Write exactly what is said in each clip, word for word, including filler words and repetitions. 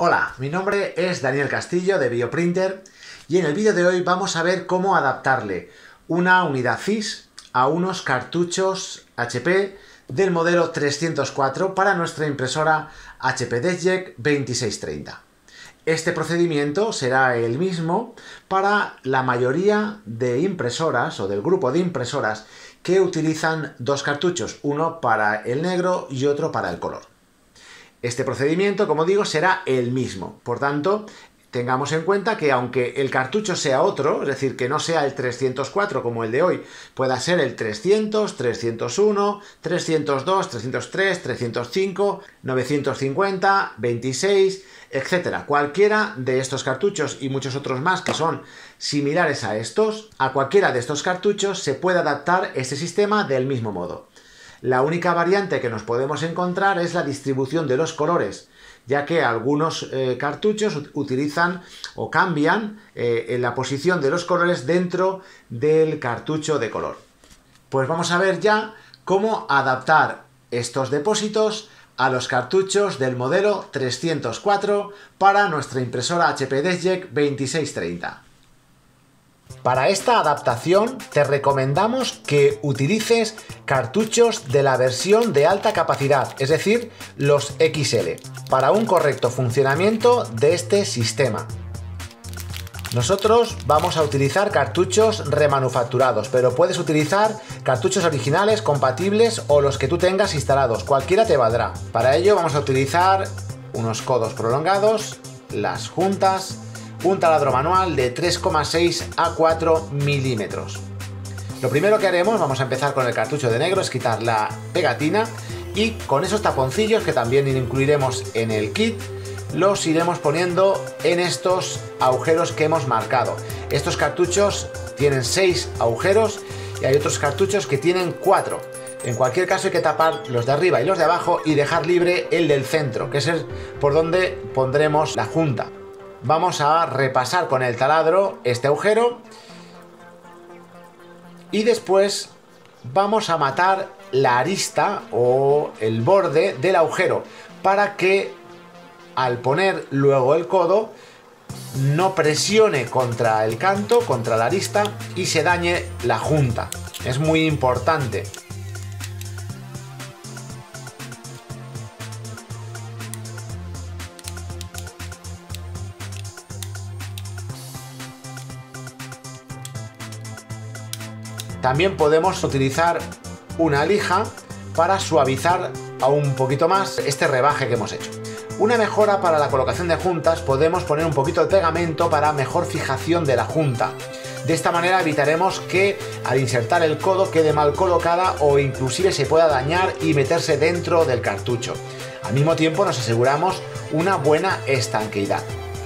Hola, mi nombre es Daniel Castillo de Bioprinter y en el vídeo de hoy vamos a ver cómo adaptarle una unidad C I S a unos cartuchos H P del modelo trescientos cuatro para nuestra impresora H P DeskJet veintiséis treinta. Este procedimiento será el mismo para la mayoría de impresoras o del grupo de impresoras que utilizan dos cartuchos, uno para el negro y otro para el color. Este procedimiento, como digo, será el mismo. Por tanto, tengamos en cuenta que aunque el cartucho sea otro, es decir, que no sea el trescientos cuatro como el de hoy, pueda ser el trescientos, trescientos uno, trescientos dos, trescientos tres, trescientos cinco, novecientos cincuenta, veintiséis, etcétera. Cualquiera de estos cartuchos y muchos otros más que son similares a estos, a cualquiera de estos cartuchos se puede adaptar este sistema del mismo modo. La única variante que nos podemos encontrar es la distribución de los colores, ya que algunos eh, cartuchos utilizan o cambian eh, en la posición de los colores dentro del cartucho de color. Pues vamos a ver ya cómo adaptar estos depósitos a los cartuchos del modelo trescientos cuatro para nuestra impresora H P DeskJet veintiséis treinta. Para esta adaptación te recomendamos que utilices cartuchos de la versión de alta capacidad, es decir, los X L, para un correcto funcionamiento de este sistema. Nosotros vamos a utilizar cartuchos remanufacturados, pero puedes utilizar cartuchos originales, compatibles o los que tú tengas instalados, cualquiera te valdrá. Para ello vamos a utilizar unos codos prolongados, las juntas, un taladro manual de tres coma seis a cuatro milímetros. Lo primero que haremos, vamos a empezar con el cartucho de negro, es quitar la pegatina y con esos taponcillos que también incluiremos en el kit, los iremos poniendo en estos agujeros que hemos marcado. Estos cartuchos tienen seis agujeros y hay otros cartuchos que tienen cuatro. En cualquier caso hay que tapar los de arriba y los de abajo y dejar libre el del centro, que es el por donde pondremos la junta. Vamos a repasar con el taladro este agujero y después vamos a matar la arista o el borde del agujero para que al poner luego el codo no presione contra el canto, contra la arista y se dañe la junta. Es muy importante. También podemos utilizar una lija para suavizar aún un poquito más este rebaje que hemos hecho. Una mejora para la colocación de juntas, podemos poner un poquito de pegamento para mejor fijación de la junta. De esta manera evitaremos que al insertar el codo quede mal colocada o inclusive se pueda dañar y meterse dentro del cartucho. Al mismo tiempo nos aseguramos una buena estanqueidad.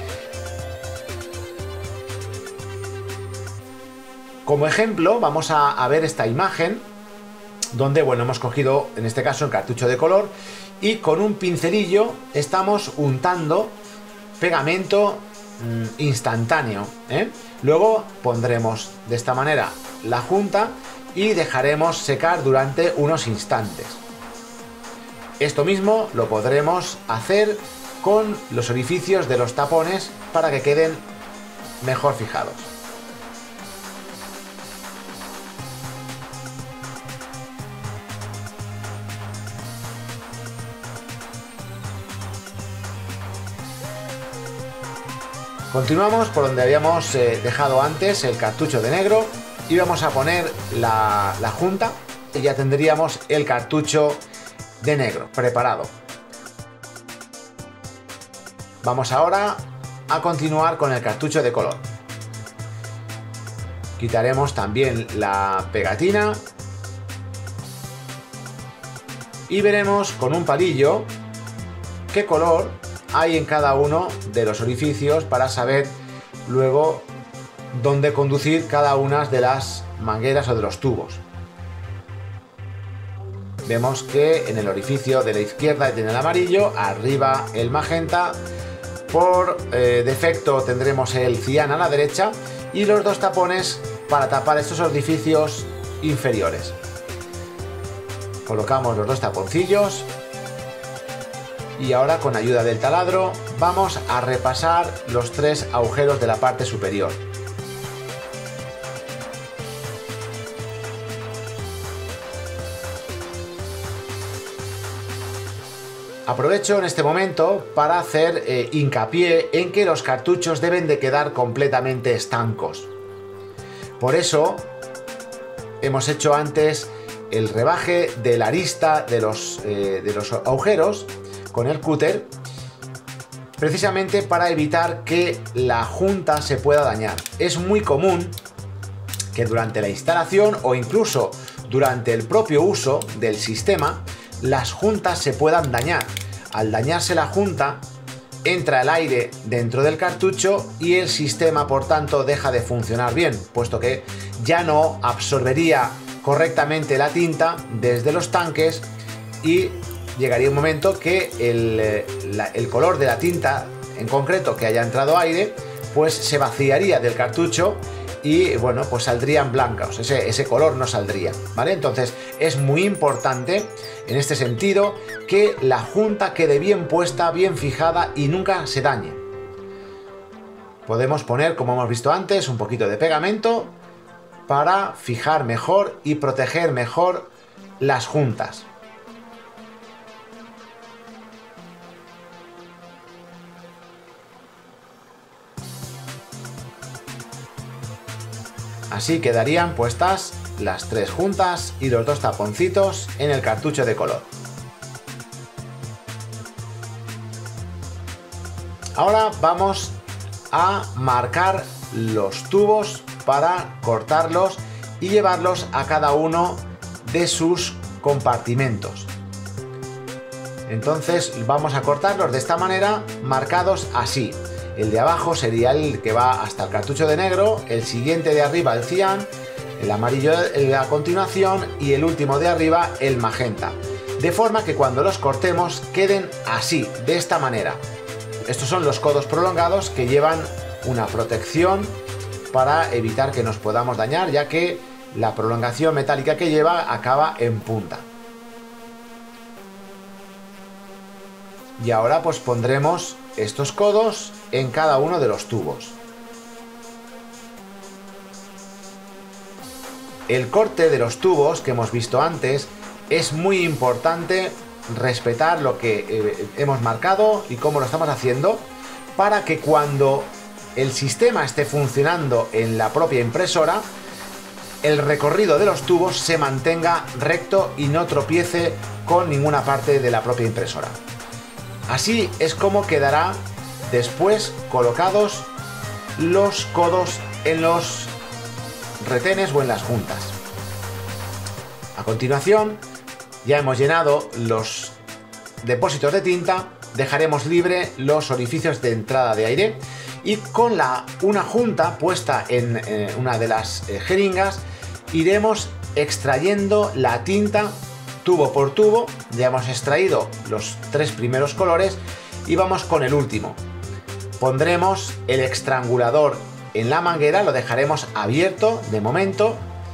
Como ejemplo vamos a, a ver esta imagen donde, bueno, hemos cogido en este caso el cartucho de color y con un pincelillo estamos untando pegamento mmm, instantáneo, ¿eh? Luego pondremos de esta manera la junta y dejaremos secar durante unos instantes. Esto mismo lo podremos hacer con los orificios de los tapones para que queden mejor fijados. Continuamos por donde habíamos eh, dejado antes el cartucho de negro y vamos a poner la, la junta y ya tendríamos el cartucho de negro preparado. Vamos ahora a continuar con el cartucho de color. Quitaremos también la pegatina y veremos con un palillo qué color hay en cada uno de los orificios para saber luego dónde conducir cada una de las mangueras o de los tubos. Vemos que en el orificio de la izquierda tiene el amarillo, arriba el magenta, por eh, defecto tendremos el cian a la derecha y los dos tapones para tapar estos orificios inferiores. Colocamos los dos taponcillos y ahora con ayuda del taladro vamos a repasar los tres agujeros de la parte superior. Aprovecho en este momento para hacer eh, hincapié en que los cartuchos deben de quedar completamente estancos. Por eso hemos hecho antes el rebaje de la arista de los, eh, de los agujeros con el cúter, precisamente para evitar que la junta se pueda dañar. Es muy común que durante la instalación o incluso durante el propio uso del sistema las juntas se puedan dañar. Al dañarse la junta, entra el aire dentro del cartucho y el sistema, por tanto, deja de funcionar bien, puesto que ya no absorbería correctamente la tinta desde los tanques y llegaría un momento que el, la, el color de la tinta, en concreto, que haya entrado aire, pues se vaciaría del cartucho y bueno, pues saldrían blancos, ese, ese color no saldría, ¿vale? Entonces es muy importante en este sentido que la junta quede bien puesta, bien fijada y nunca se dañe. Podemos poner, como hemos visto antes, un poquito de pegamento para fijar mejor y proteger mejor las juntas. Así quedarían puestas las tres juntas y los dos taponcitos en el cartucho de color. Ahora vamos a marcar los tubos para cortarlos y llevarlos a cada uno de sus compartimentos. Entonces vamos a cortarlos de esta manera, marcados así. El de abajo sería el que va hasta el cartucho de negro, el siguiente de arriba el cian, el amarillo a continuación y el último de arriba el magenta. De forma que cuando los cortemos queden así, de esta manera. Estos son los codos prolongados que llevan una protección para evitar que nos podamos dañar, ya que la prolongación metálica que lleva acaba en punta. Y ahora pues pondremos estos codos en cada uno de los tubos. El corte de los tubos que hemos visto antes es muy importante respetar lo que eh, hemos marcado y cómo lo estamos haciendo para que cuando el sistema esté funcionando en la propia impresora el recorrido de los tubos se mantenga recto y no tropiece con ninguna parte de la propia impresora. Así es como quedará después colocados los codos en los retenes o en las juntas. A continuación, ya hemos llenado los depósitos de tinta, dejaremos libre los orificios de entrada de aire y con la, una junta puesta en eh, una de las eh, jeringas iremos extrayendo la tinta tubo por tubo. Ya hemos extraído los tres primeros colores y vamos con el último. Pondremos el estrangulador en la manguera, lo dejaremos abierto de momento.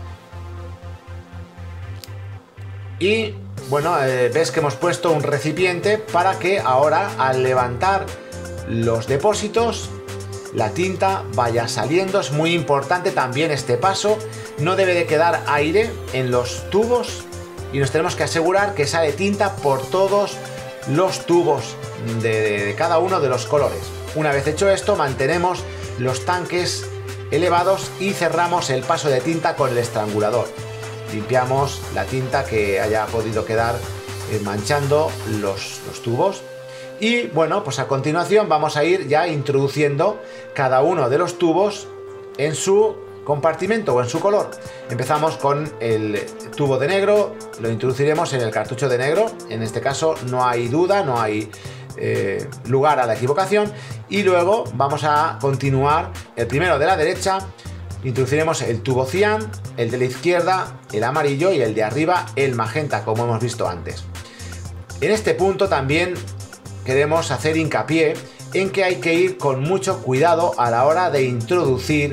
Y bueno, eh, ves que hemos puesto un recipiente para que ahora al levantar los depósitos la tinta vaya saliendo. Es muy importante también este paso, no debe de quedar aire en los tubos y nos tenemos que asegurar que sale tinta por todos los tubos de, de, de cada uno de los colores. Una vez hecho esto, mantenemos los tanques elevados y cerramos el paso de tinta con el estrangulador. Limpiamos la tinta que haya podido quedar eh, manchando los, los tubos. Y bueno, pues a continuación vamos a ir ya introduciendo cada uno de los tubos en su compartimento o en su color. Empezamos con el tubo de negro, lo introduciremos en el cartucho de negro. En este caso no hay duda, no hay eh, lugar a la equivocación. Y luego vamos a continuar el primero de la derecha. Introduciremos el tubo cian, el de la izquierda el amarillo y el de arriba el magenta, como hemos visto antes. En este punto también queremos hacer hincapié en que hay que ir con mucho cuidado a la hora de introducir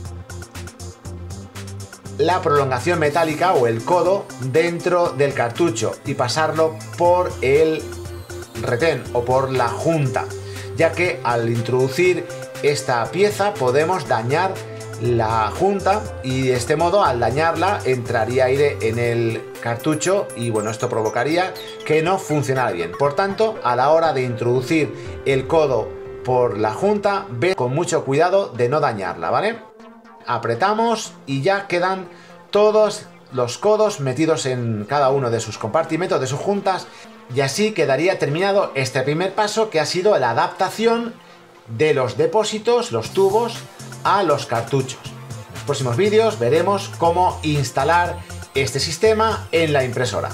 la prolongación metálica o el codo dentro del cartucho y pasarlo por el retén o por la junta, ya que al introducir esta pieza podemos dañar la junta y de este modo al dañarla entraría aire en el cartucho y bueno, esto provocaría que no funcionara bien. Por tanto, a la hora de introducir el codo por la junta, ve con mucho cuidado de no dañarla, ¿vale? Apretamos y ya quedan todos los codos metidos en cada uno de sus compartimentos, de sus juntas, y así quedaría terminado este primer paso, que ha sido la adaptación de los depósitos, los tubos, a los cartuchos. En los próximos vídeos veremos cómo instalar este sistema en la impresora.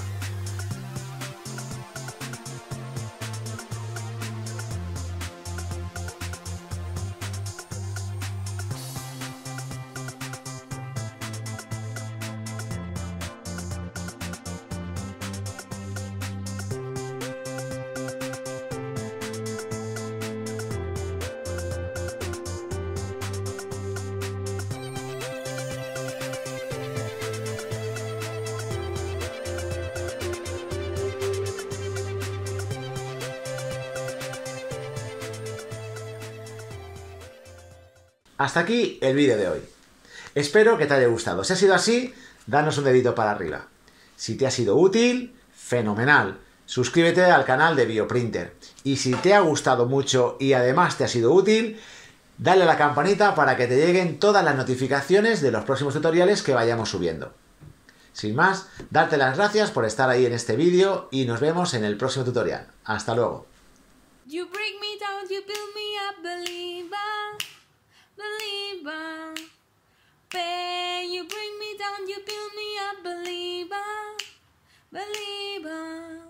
Hasta aquí el vídeo de hoy. Espero que te haya gustado. Si ha sido así, danos un dedito para arriba. Si te ha sido útil, fenomenal. Suscríbete al canal de Bioprinter. Y si te ha gustado mucho y además te ha sido útil, dale a la campanita para que te lleguen todas las notificaciones de los próximos tutoriales que vayamos subiendo. Sin más, darte las gracias por estar ahí en este vídeo y nos vemos en el próximo tutorial. Hasta luego. You break me down, you build me up, believer, believer. Pain, you bring me down, you build me up, believer, believer.